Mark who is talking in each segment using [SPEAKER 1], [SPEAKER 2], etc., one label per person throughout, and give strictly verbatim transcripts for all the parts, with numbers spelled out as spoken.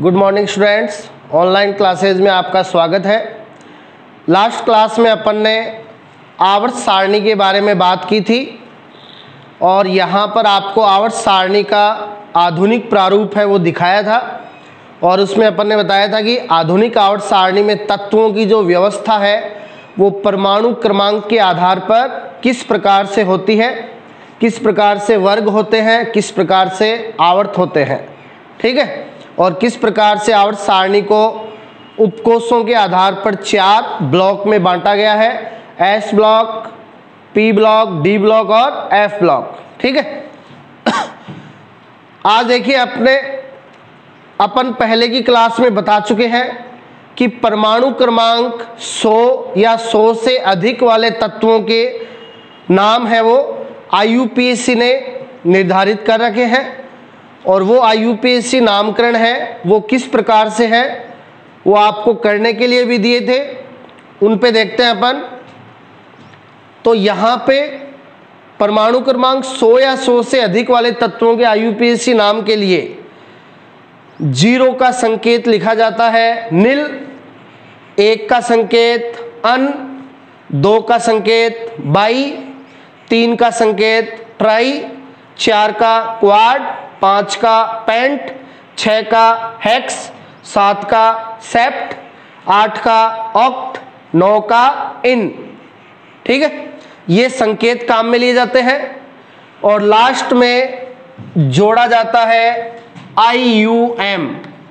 [SPEAKER 1] Good morning students, online classes में आपका स्वागत है। लास्ट क्लास में अपन ने आवर्त सारणी के बारे में बात की थी और यहाँ पर आपको आवर्त सारणी का आधुनिक प्रारूप है वो दिखाया था और उसमें अपन ने बताया था कि आधुनिक आवर्त सारणी में तत्वों की जो व्यवस्था है वो परमाणु क्रमांक के आधार पर किस प्रकार से होती है, किस प्रकार से वर्ग होते हैं, किस प्रकार से आवर्त होते हैं, ठीक है। और किस प्रकार से आवर्त सारणी को उपकोषों के आधार पर चार ब्लॉक में बांटा गया है, S block, P block, D block और एफ ब्लॉक, ठीक है। आज देखिए अपने अपन पहले की क्लास में बता चुके हैं कि परमाणु क्रमांक सौ या सौ से अधिक वाले तत्वों के नाम है वो आई यू पी ए सी ने निर्धारित कर रखे हैं और वो आई यू पी ए सी नामकरण है वो किस प्रकार से है वो आपको करने के लिए भी दिए थे, उन पे देखते हैं अपन। तो यहाँ पे परमाणु क्रमांक सौ या सौ से अधिक वाले तत्वों के आई यू पी ए सी नाम के लिए जीरो का संकेत लिखा जाता है नील, एक का संकेत अन, दो का संकेत बाई, तीन का संकेत ट्राई, चार का क्वाड, पाँच का पेंट, छः का हेक्स, सात का सेप्ट, आठ का ऑक्ट, नौ का इन, ठीक है। ये संकेत काम में लिए जाते हैं और लास्ट में जोड़ा जाता है आई यू एम,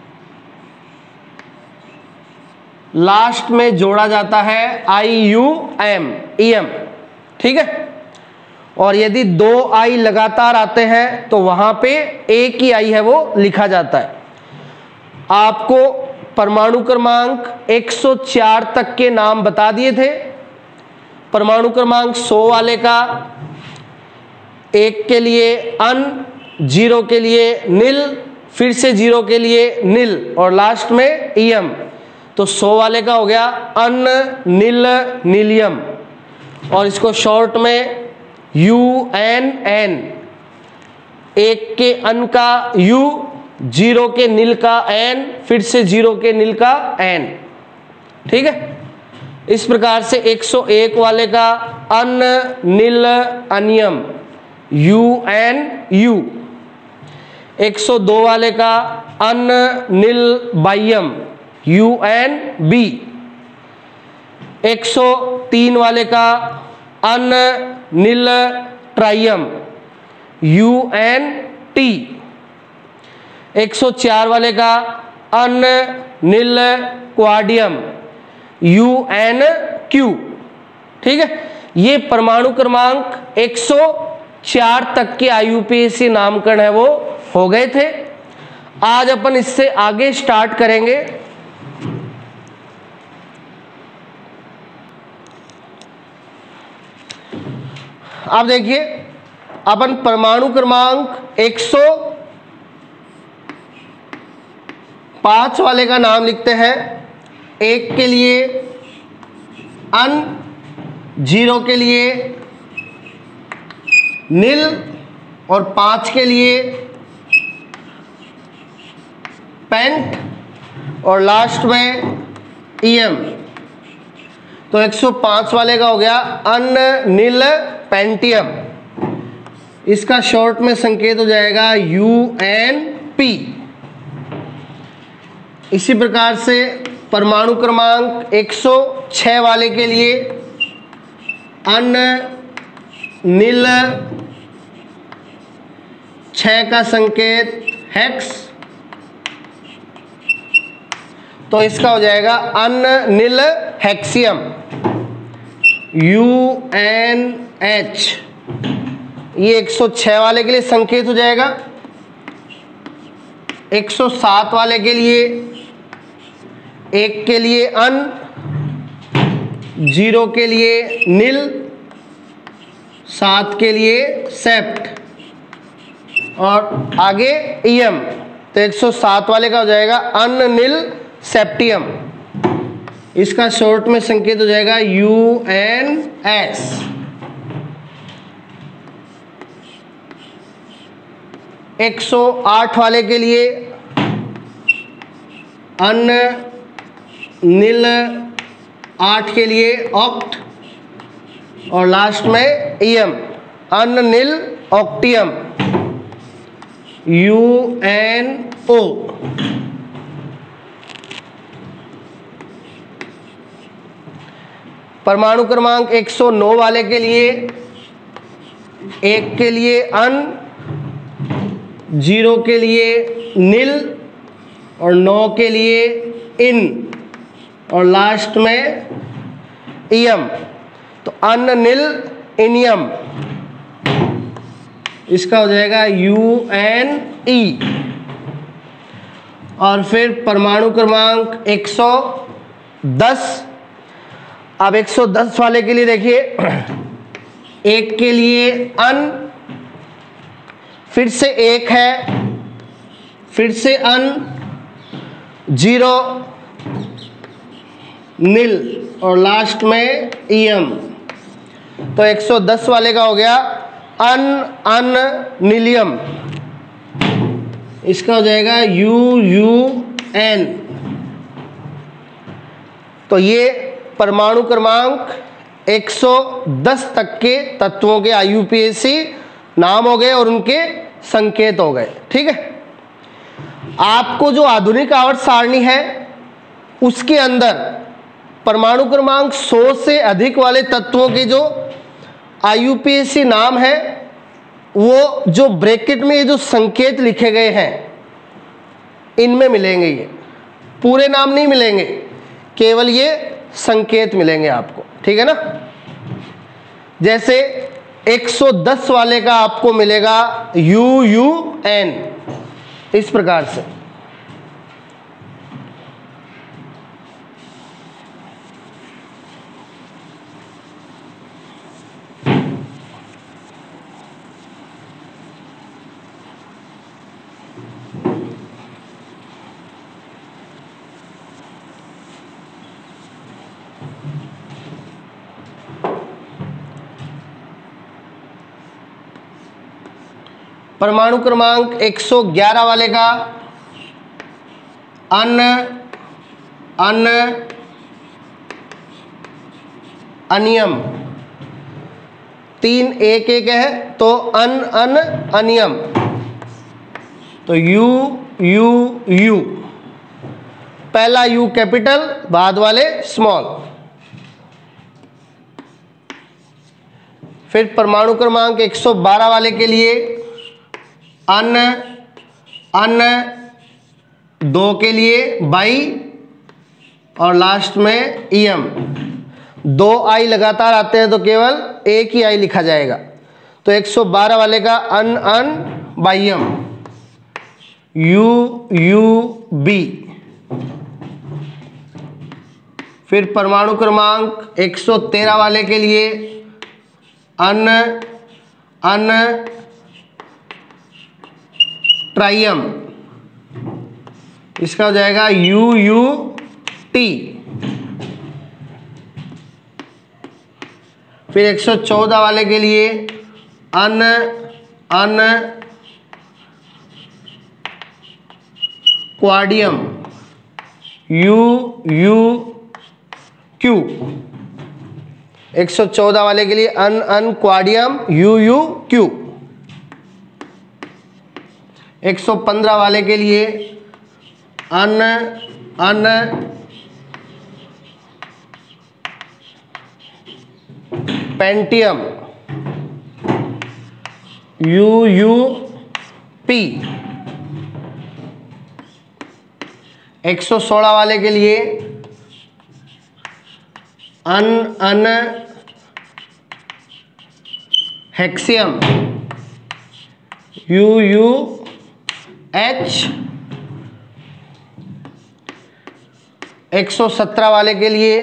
[SPEAKER 1] लास्ट में जोड़ा जाता है I U M, E M, ठीक है। और यदि दो आई लगातार आते हैं तो वहां पे एक ही आई है वो लिखा जाता है। आपको परमाणु क्रमांक एक सौ चार तक के नाम बता दिए थे। परमाणु क्रमांक सौ वाले का एक के लिए अन, जीरो के लिए नील, फिर से जीरो के लिए नील और लास्ट में ईएम। तो सौ वाले का हो गया अन नील नीलियम और इसको शॉर्ट में यू एन एन, एक के अन का यू, जीरो के नील का एन, फिर से जीरो के नील का एन, ठीक है। इस प्रकार से एक सौ एक वाले का un nil unium, U N U. एक सौ दो वाले का un nil bium, U N B. एक सौ तीन वाले का un nil trium, U N T. एक सौ चार वाले का un nil quadium, U N Q, ठीक है। ये परमाणु क्रमांक एक सौ चार तक के आई यू पी ए सी नामकरण है वो हो गए थे। आज अपन इससे आगे स्टार्ट करेंगे। अब देखिए अपन परमाणु क्रमांक एक सौ पाँच वाले का नाम लिखते हैं। एक के लिए अन, जीरो के लिए नील और पाँच के लिए पेंट और लास्ट में ईएम। तो एक सौ पाँच वाले का हो गया अन नील पेंटियम, इसका शॉर्ट में संकेत हो जाएगा यू एन पी। इसी प्रकार से परमाणु क्रमांक एक सौ छह वाले के लिए अन नील, छः का संकेत हेक्स, तो इसका हो जाएगा un nil hexium, U N H. ये एक सौ छह वाले के लिए संकेत हो जाएगा। एक सौ सात वाले के लिए एक के लिए अन, जीरो के लिए नील, सात के लिए सेप्ट और आगे ईएम। तो एक सौ सात वाले का हो जाएगा अन नील सेप्टियम, इसका शॉर्ट में संकेत हो जाएगा यू एन एस। एक सौ आठ वाले के लिए अन नील, आठ के लिए ऑक्ट, और लास्ट में ium, un nil octium, U N O. परमाणु क्रमांक एक सौ नौ वाले के लिए एक के लिए अन, जीरो के लिए नील और नौ के लिए इन और लास्ट में ईयम। तो अन नील इनियम, इसका हो जाएगा यू एन ई। और फिर परमाणु क्रमांक एक सौ दस। अब एक सौ दस वाले के लिए देखिए, एक के लिए अन, फिर से एक है, फिर से अन, जीरो, नील और लास्ट में ईएम। तो एक सौ दस वाले का हो गया अन अन नीलियम, इसका हो जाएगा यू यू एन। तो ये परमाणु क्रमांक एक सौ दस तक के तत्वों के आई यू पी ए सी नाम हो गए और उनके संकेत हो गए। ठीक है, आपको जो आधुनिक आवर्त सारणी है उसके अंदर परमाणु क्रमांक सौ से अधिक वाले तत्वों के जो आई यू पी ए सी नाम है, वो जो ब्रैकेट में ये जो संकेत लिखे गए हैं इनमें मिलेंगे। ये पूरे नाम नहीं मिलेंगे, केवल ये संकेत मिलेंगे आपको। ठीक है ना, जैसे एक सौ दस वाले का आपको मिलेगा यू यू एन, इस प्रकार से। परमाणु क्रमांक एक सौ ग्यारह वाले का अन अन अनियम, तीन एक एक है तो अन अन अनियम, तो यू यू यू, पहला यू कैपिटल बाद वाले स्मॉल। फिर परमाणु क्रमांक एक सौ बारह वाले के लिए अन अन, दो के लिए बाई और लास्ट में ईएम। दो आई लगातार आते हैं तो केवल एक ही आई लिखा जाएगा। तो एक सौ बारह वाले का un un bium, U U B. फिर परमाणु क्रमांक एक सौ तेरह वाले के लिए अन अन ट्राइयम, इसका हो जाएगा यू यू टी। फिर एक सौ चौदह वाले के लिए un un quadium, U U Q. एक सौ चौदह वाले के लिए un un quadium, U U Q. एक सौ पंद्रह वाले के लिए un un pentium, U U P. एक सौ सोलह वाले के लिए un un hexium, U U H. एक सौ सत्रह वाले के लिए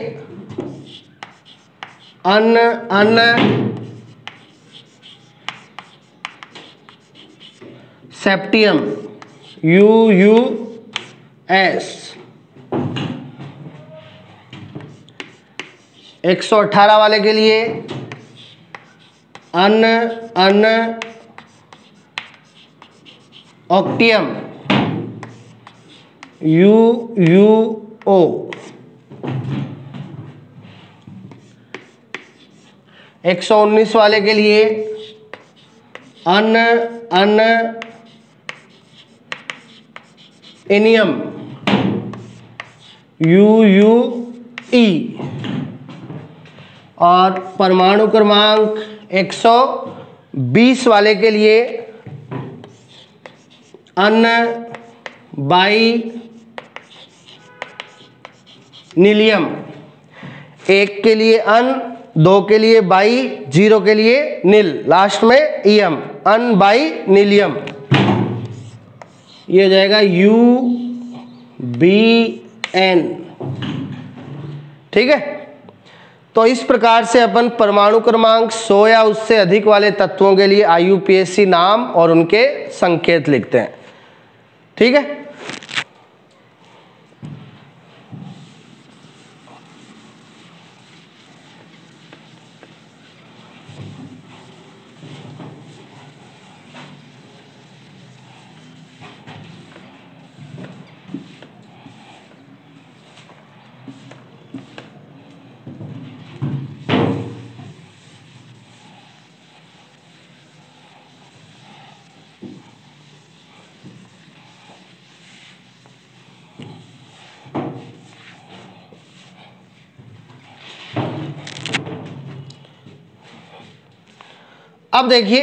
[SPEAKER 1] un un septium, U U S. एक सौ अठारह वाले के लिए अन अन ऑक्टियम, यू यू ओ। एक सौ उन्नीस वाले के लिए अन अन एनियम, यू यू ई। और परमाणु क्रमांक एक सौ बीस वाले के लिए अन बाई नीलियम। एक के लिए अन, दो के लिए बाई, जीरो के लिए नील, लास्ट में ईएम, अन बाई नीलियम। ये हो जाएगा यू बी एन। ठीक है, तो इस प्रकार से अपन परमाणु क्रमांक सौ या उससे अधिक वाले तत्वों के लिए आई यू पी ए सी नाम और उनके संकेत लिखते हैं। ठीक है, अब देखिए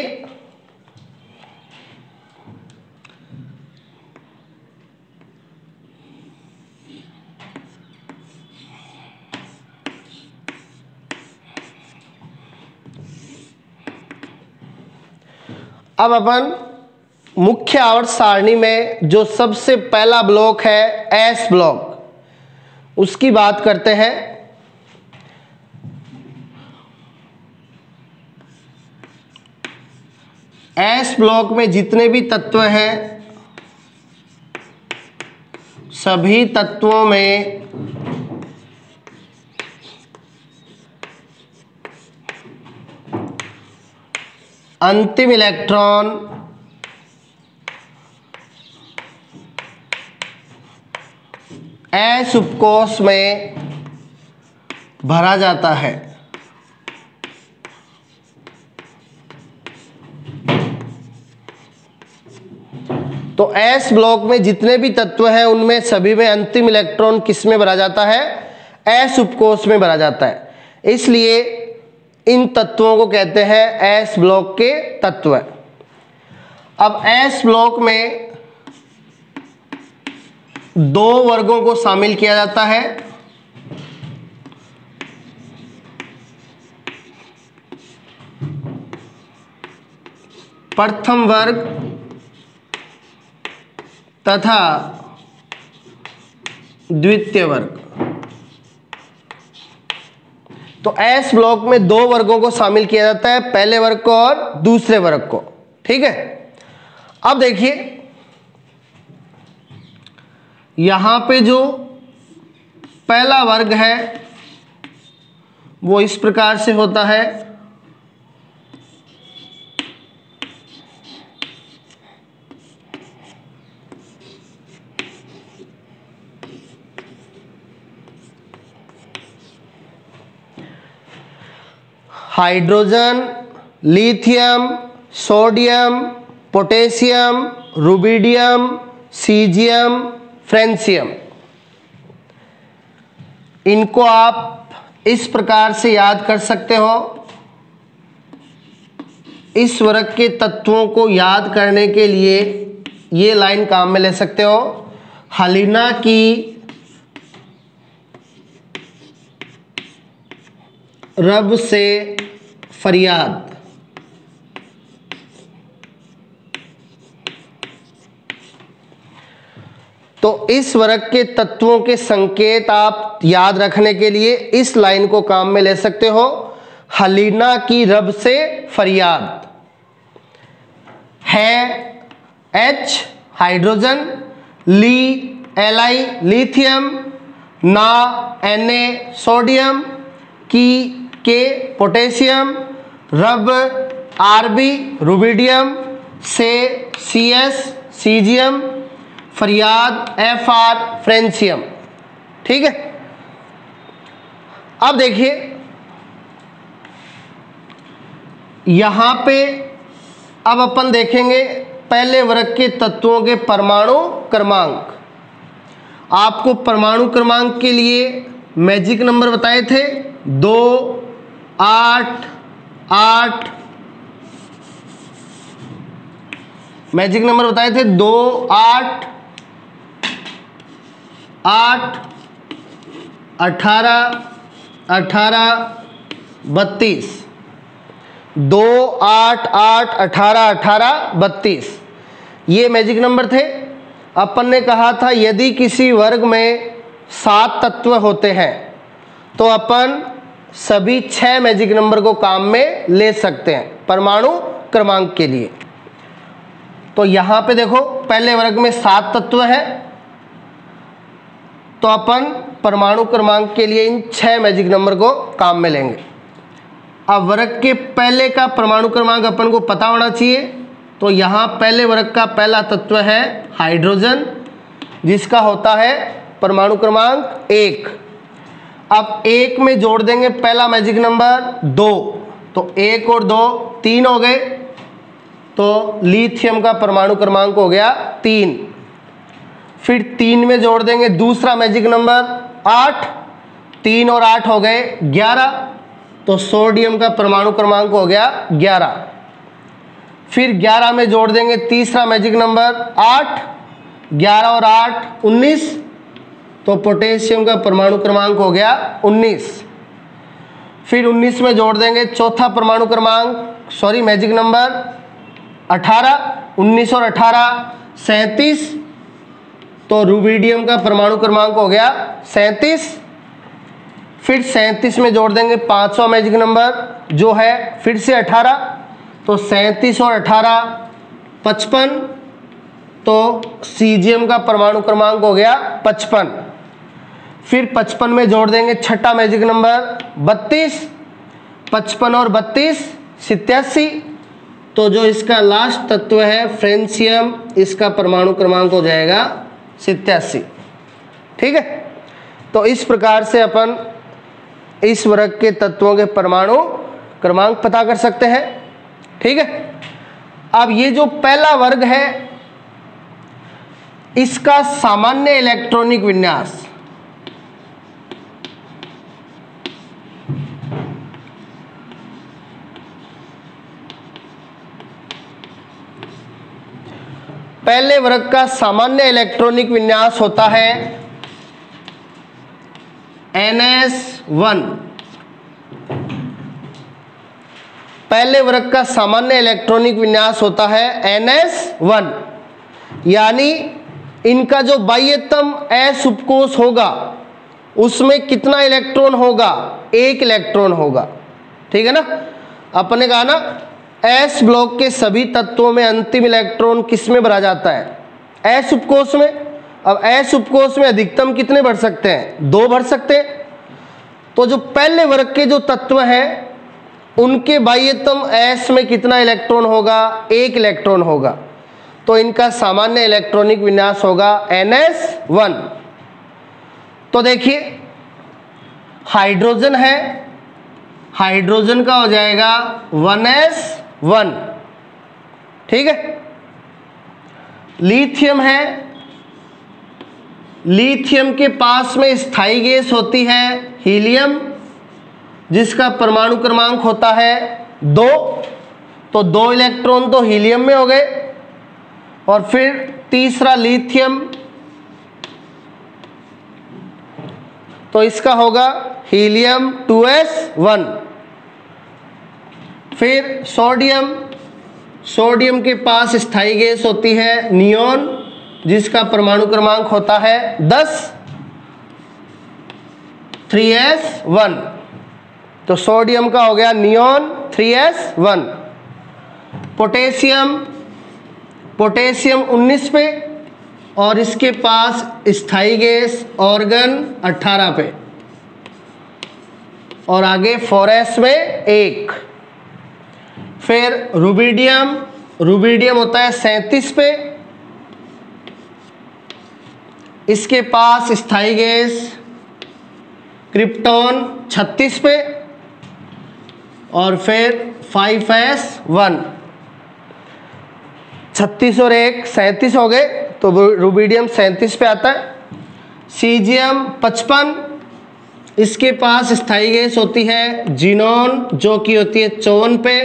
[SPEAKER 1] अब अपन मुख्य आवर्त सारणी में जो सबसे पहला ब्लॉक है एस ब्लॉक, उसकी बात करते हैं। एस ब्लॉक में जितने भी तत्व हैं सभी तत्वों में अंतिम इलेक्ट्रॉन एस उपकोष में भरा जाता है। तो एस ब्लॉक में जितने भी तत्व हैं उनमें सभी में अंतिम इलेक्ट्रॉन किस में भरा जाता है? एस उपकोष में भरा जाता है। इसलिए इन तत्वों को कहते हैं एस ब्लॉक के तत्व। अब एस ब्लॉक में दो वर्गों को शामिल किया जाता है। प्रथम वर्ग तथा द्वितीय वर्ग। तो एस ब्लॉक में दो वर्गों को शामिल किया जाता है, पहले वर्ग को और दूसरे वर्ग को। ठीक है, अब देखिए यहां पे जो पहला वर्ग है वो इस प्रकार से होता है। Hydrogen, lithium, sodium, potassium, rubidium, caesium, francium. इनको आप इस प्रकार से याद कर सकते हो। इस वर्ग के तत्वों को याद करने के लिए ये लाइन काम में ले सकते हो। हलीना की रब से फरियाद। तो इस वर्ग के तत्वों के संकेत आप याद रखने के लिए इस लाइन को काम में ले सकते हो। हलीना की रब से फरियाद है एच हाइड्रोजन, ली एल आई लिथियम, ना एन ए सोडियम, की के पोटेशियम, रब आर बी रुबिडियम, से सी एस सीजियम, फरियाद, एफ आर फ्रेंसियम। ठीक है, अब देखिए यहां पे अब अपन देखेंगे पहले वर्ग के तत्वों के परमाणु क्रमांक। आपको परमाणु क्रमांक के लिए मैजिक नंबर बताए थे दो, आठ, आठ, मैजिक नंबर बताए थे दो, आठ, आठ, अठारह, अठारह, बत्तीस। दो, आठ, आठ, अठारह, अठारह, बत्तीस, ये मैजिक नंबर थे। अपन ने कहा था यदि किसी वर्ग में सात तत्व होते हैं तो अपन सभी छह मैजिक नंबर को काम में ले सकते हैं परमाणु क्रमांक के लिए। तो यहां पे देखो पहले वर्ग में सात तत्व है, तो अपन परमाणु क्रमांक के लिए इन छह मैजिक नंबर को काम में लेंगे। अब वर्ग के पहले का परमाणु क्रमांक अपन को पता होना चाहिए। तो यहाँ पहले वर्ग का पहला तत्व है हाइड्रोजन, जिसका होता है परमाणु क्रमांक एक। अब एक में जोड़ देंगे पहला मैजिक नंबर दो, तो एक और दो तीन हो गए, तो लिथियम का परमाणु क्रमांक हो गया तीन। फिर तीन में जोड़ देंगे दूसरा मैजिक नंबर आठ, तीन और आठ हो गए ग्यारह, तो सोडियम का परमाणु क्रमांक हो गया ग्यारह। फिर ग्यारह में जोड़ देंगे तीसरा मैजिक नंबर आठ, ग्यारह और आठ उन्नीस, तो पोटेशियम का परमाणु क्रमांक हो गया उन्नीस। फिर उन्नीस में जोड़ देंगे चौथा परमाणु क्रमांक सॉरी मैजिक नंबर अठारह, उन्नीस और अठारह सैंतीस, तो रुबिडियम का परमाणु क्रमांक हो गया सैंतीस। फिर सैंतीस में जोड़ देंगे पांचवा मैजिक नंबर जो है फिर से अठारह, तो सैंतीस और अठारह पचपन, तो सीजियम का परमाणु क्रमांक हो गया पचपन। फिर पचपन में जोड़ देंगे छठा मैजिक नंबर बत्तीस, पचपन और बत्तीस सत्तासी, तो जो इसका लास्ट तत्व है फ्रेंसियम, इसका परमाणु क्रमांक हो जाएगा सत्तासी। ठीक है, तो इस प्रकार से अपन इस वर्ग के तत्वों के परमाणु क्रमांक पता कर सकते हैं। ठीक है, अब ये जो पहला वर्ग है इसका सामान्य इलेक्ट्रॉनिक विन्यास, पहले वर्ग का सामान्य इलेक्ट्रॉनिक विन्यास होता है एन एस वन। पहले वर्ग का सामान्य इलेक्ट्रॉनिक विन्यास होता है एन एस वन, यानी इनका जो बाह्यतम एस उपकोष होगा उसमें कितना इलेक्ट्रॉन होगा, एक इलेक्ट्रॉन होगा। ठीक है ना, अपने कहा ना एस ब्लॉक के सभी तत्वों में अंतिम इलेक्ट्रॉन किस में भरा जाता है, एस उपकोष में। अब एस उपकोष में अधिकतम कितने भर सकते हैं, दो भर सकते हैं। तो जो पहले वर्ग के जो तत्व हैं उनके बाह्यतम एस में कितना इलेक्ट्रॉन होगा, एक इलेक्ट्रॉन होगा, तो इनका सामान्य इलेक्ट्रॉनिक विन्यास होगा एन एस वन। तो देखिए हाइड्रोजन है, हाइड्रोजन का हो जाएगा वन एस वन। ठीक है, लिथियम है, लिथियम के पास में स्थायी गैस होती है हीलियम, जिसका परमाणु क्रमांक होता है दो, तो दो इलेक्ट्रॉन तो हीलियम में हो गए। और फिर तीसरा लिथियम, तो इसका होगा हीलियम टू एस वन। फिर सोडियम, सोडियम के पास स्थायी गैस होती है नियोन, जिसका परमाणु क्रमांक होता है दस, थ्री एस वन, तो सोडियम का हो गया neon three S one. Potassium, potassium उन्नीस पे और इसके पास स्थायी गैस ऑर्गन अठारह पे, और आगे फोर एस में एक। फिर रुबिडियम, रुबिडियम होता है सैंतीस पे इसके पास स्थायी गैस क्रिप्टॉन छत्तीस पे, और फिर फाइव एस वन, छत्तीस और एक सैंतीस हो गए, तो रुबिडियम सैंतीस पे आता है। सीजियम पचपन, इसके पास स्थायी गैस होती है जीनोन जो कि होती है चौवन पे,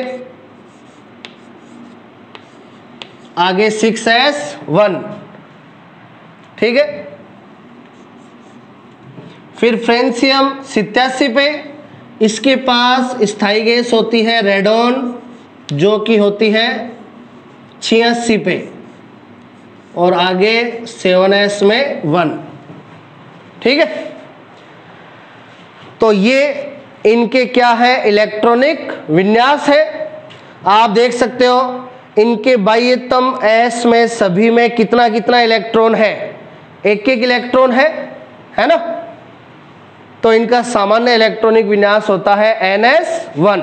[SPEAKER 1] आगे सिक्स एस वन, ठीक है। फिर फ्रेंसियम सत्तासी पे, इसके पास स्थायी गैस होती है रेडोन जो कि होती है छियासी पे, और आगे सेवन एस में वन, ठीक है। तो ये इनके क्या है, इलेक्ट्रॉनिक विन्यास है। आप देख सकते हो इनके बाह्यतम एस में सभी में कितना कितना इलेक्ट्रॉन है, एक एक इलेक्ट्रॉन है, है ना। तो इनका सामान्य इलेक्ट्रॉनिक विन्यास होता है एन एस वन।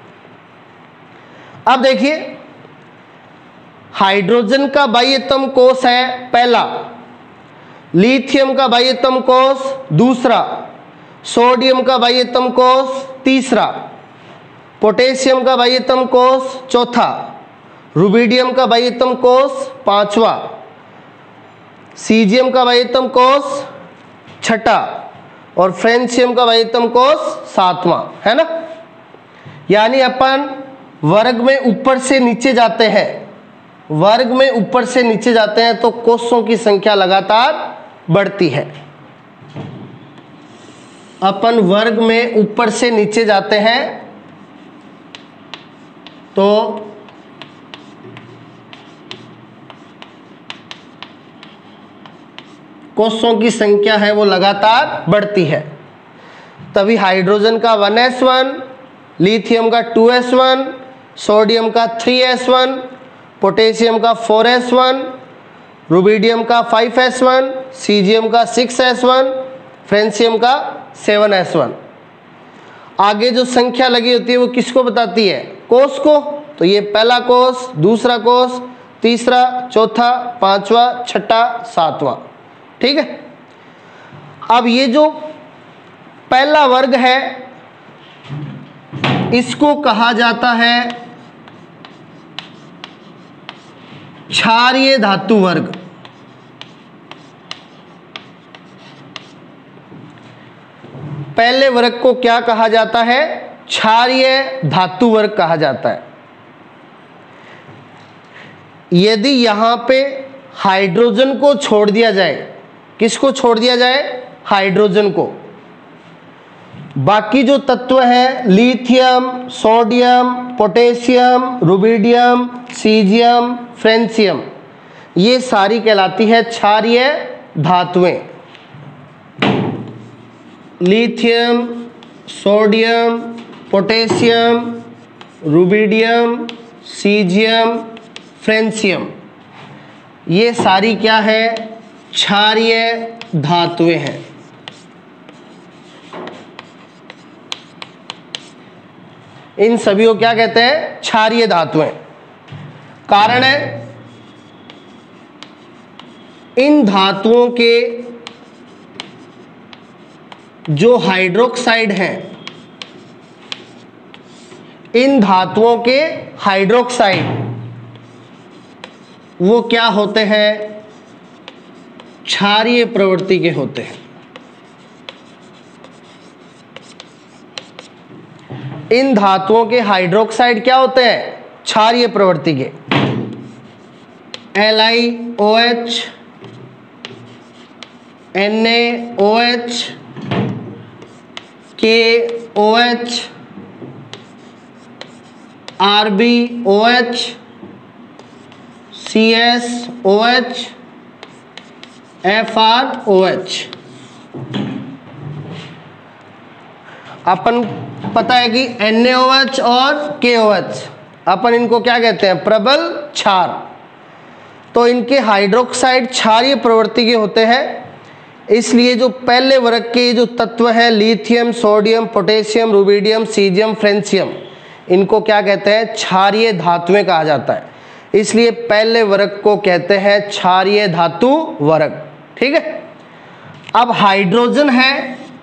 [SPEAKER 1] अब देखिए हाइड्रोजन का बाह्यतम कोष है पहला, लिथियम का बाह्यतम कोष दूसरा, सोडियम का बाह्यतम कोष तीसरा, पोटेशियम का बाह्यतम कोष चौथा, रुबिडियम का बाह्यतम कोष पांचवा, सीजियम का बाह्यतम कोष छठा, और फ्रेंसियम का बाह्यतम कोष सातवां, है ना। यानी अपन वर्ग में ऊपर से नीचे जाते हैं, वर्ग में ऊपर से नीचे जाते हैं तो कोषों की संख्या लगातार बढ़ती है। अपन वर्ग में ऊपर से नीचे जाते हैं तो कोषों की संख्या है वो लगातार बढ़ती है। तभी हाइड्रोजन का वन एस वन, लिथियम का टू एस वन, सोडियम का थ्री एस वन, पोटेशियम का फोर एस वन, रुबिडियम का फाइव एस वन, सीजियम का सिक्स एस वन, फ्रेंसियम का सेवन एस वन। आगे जो संख्या लगी होती है वो किसको बताती है, कोष को। तो ये पहला कोष, दूसरा कोष, तीसरा, चौथा, पांचवा, छठा, सातवां, ठीक है। अब ये जो पहला वर्ग है इसको कहा जाता है क्षारीय धातु वर्ग। पहले वर्ग को क्या कहा जाता है, क्षारीय धातु वर्ग कहा जाता है। यदि यहां पे हाइड्रोजन को छोड़ दिया जाए, किसको छोड़ दिया जाए, हाइड्रोजन को, बाकी जो तत्व हैं lithium, sodium, potassium, rubidium, caesium, francium, ये सारी कहलाती है क्षारीय धातुएं। Lithium, sodium, potassium, rubidium, caesium, francium, ये सारी क्या है, क्षारीय धातुएं हैं। इन सभी को क्या कहते हैं, क्षारीय धातुएं। कारण है इन धातुओं के जो हाइड्रोक्साइड हैं, इन धातुओं के हाइड्रोक्साइड वो क्या होते हैं, क्षारीय प्रवृत्ति के होते हैं। इन धातुओं के हाइड्रोक्साइड क्या होते हैं, क्षारीय प्रवृत्ति के। L I O H, N A O H, K O H, R B O H, C S O H, F R O H. अपन पता है कि एन ए ओ एच और के ओ एच, अपन इनको क्या कहते हैं, प्रबल क्षार। तो इनके हाइड्रोक्साइड क्षारीय प्रवृत्ति के होते हैं। इसलिए जो पहले वर्ग के जो तत्व हैं lithium, sodium, potassium, rubidium, caesium, francium, इनको क्या कहते हैं, क्षारीय धातुएं कहा जाता है। इसलिए पहले वर्ग को कहते हैं क्षारीय धातु वर्ग, ठीक है। अब हाइड्रोजन है,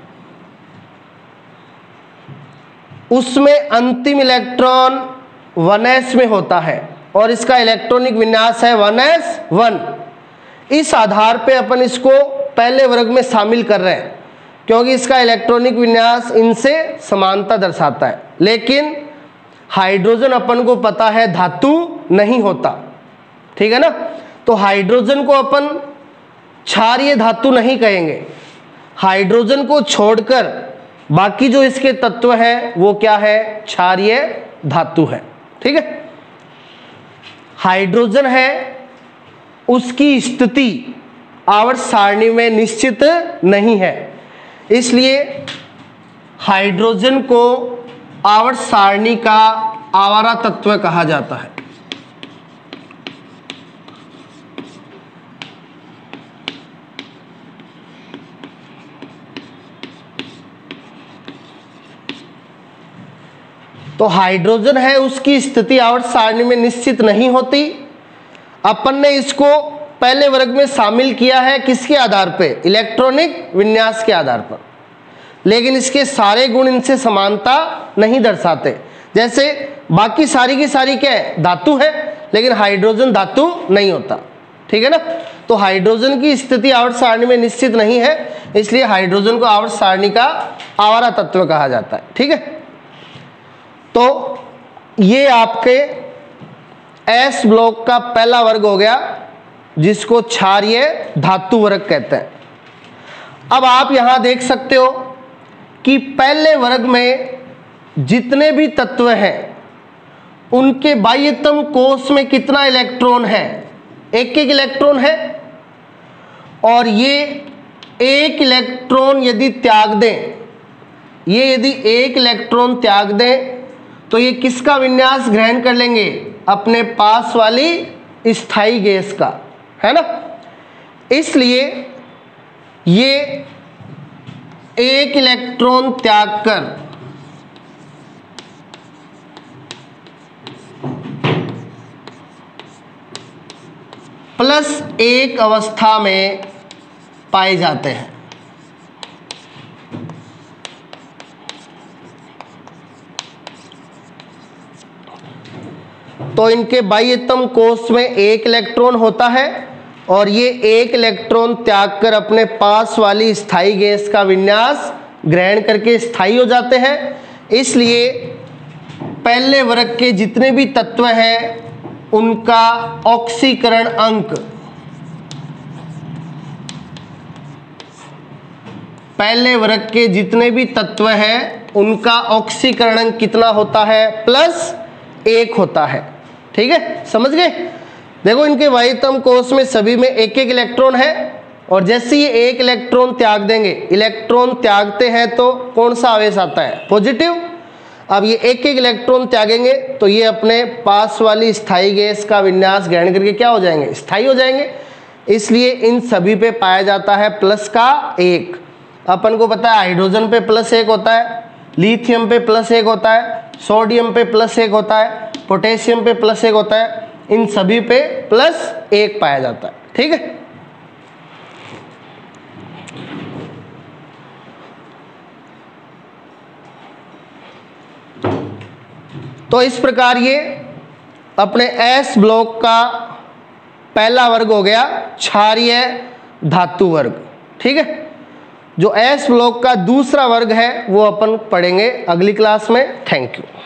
[SPEAKER 1] उसमें अंतिम इलेक्ट्रॉन वन एस में होता है और इसका इलेक्ट्रॉनिक विन्यास है वन एस वन। इस आधार पे अपन इसको पहले वर्ग में शामिल कर रहे हैं क्योंकि इसका इलेक्ट्रॉनिक विन्यास इनसे समानता दर्शाता है। लेकिन हाइड्रोजन अपन को पता है धातु नहीं होता, ठीक है ना। तो हाइड्रोजन को अपन क्षारीय धातु नहीं कहेंगे। हाइड्रोजन को छोड़कर बाकी जो इसके तत्व हैं वो क्या है, क्षारीय धातु है, ठीक है। हाइड्रोजन है, उसकी स्थिति आवर्त सारणी में निश्चित नहीं है, इसलिए हाइड्रोजन को आवर्त सारणी का आवारा तत्व कहा जाता है। तो हाइड्रोजन है, उसकी स्थिति आवर्त सारणी में निश्चित नहीं होती। अपन ने इसको पहले वर्ग में शामिल किया है किसके आधार पे, इलेक्ट्रॉनिक विन्यास के आधार पर, लेकिन इसके सारे गुण इनसे समानता नहीं दर्शाते। जैसे बाकी सारी की सारी क्या है, धातु है, लेकिन हाइड्रोजन धातु नहीं होता, ठीक है ना। तो हाइड्रोजन की स्थिति आवर्त सारणी में निश्चित नहीं है, इसलिए हाइड्रोजन को आवर्त सारणी का आवारा तत्व कहा जाता है, ठीक है। तो ये आपके एस ब्लॉक का पहला वर्ग हो गया जिसको क्षारीय धातु वर्ग कहते हैं। अब आप यहां देख सकते हो कि पहले वर्ग में जितने भी तत्व हैं उनके बाह्यतम कोश में कितना इलेक्ट्रॉन है, एक एक इलेक्ट्रॉन है। और ये एक इलेक्ट्रॉन यदि त्याग दें, ये यदि एक इलेक्ट्रॉन त्याग दें तो ये किसका विन्यास ग्रहण कर लेंगे, अपने पास वाली स्थायी गैस का, है ना। इसलिए ये एक इलेक्ट्रॉन त्याग कर प्लस एक अवस्था में पाए जाते हैं। तो इनके बाह्यतम कोश में एक इलेक्ट्रॉन होता है और ये एक इलेक्ट्रॉन त्याग कर अपने पास वाली स्थायी गैस का विन्यास ग्रहण करके स्थायी हो जाते हैं। इसलिए पहले वर्ग के जितने भी तत्व हैं उनका ऑक्सीकरण अंक, पहले वर्ग के जितने भी तत्व हैं उनका ऑक्सीकरण अंक कितना होता है, प्लस एक होता है, ठीक है, समझ गए। देखो इनके बाह्यतम कोश में सभी में एक एक इलेक्ट्रॉन है और जैसे ये एक इलेक्ट्रॉन त्याग देंगे, इलेक्ट्रॉन त्यागते हैं तो कौन सा आवेश आता है, पॉजिटिव। अब ये एक एक इलेक्ट्रॉन त्यागेंगे तो ये अपने पास वाली स्थायी गैस का विन्यास ग्रहण करके क्या हो जाएंगे, स्थायी हो जाएंगे। इसलिए इन सभी पे पाया जाता है प्लस का एक। अपन को पता है हाइड्रोजन पे प्लस एक होता है, लिथियम पे प्लस एक होता है, सोडियम पे प्लस एक होता है, पोटेशियम पे प्लस एक होता है, इन सभी पे प्लस एक पाया जाता है, ठीक है। तो इस प्रकार ये अपने एस ब्लॉक का पहला वर्ग हो गया क्षारीय धातु वर्ग, ठीक है। जो एस ब्लॉक का दूसरा वर्ग है वो अपन पढ़ेंगे अगली क्लास में। Thank you.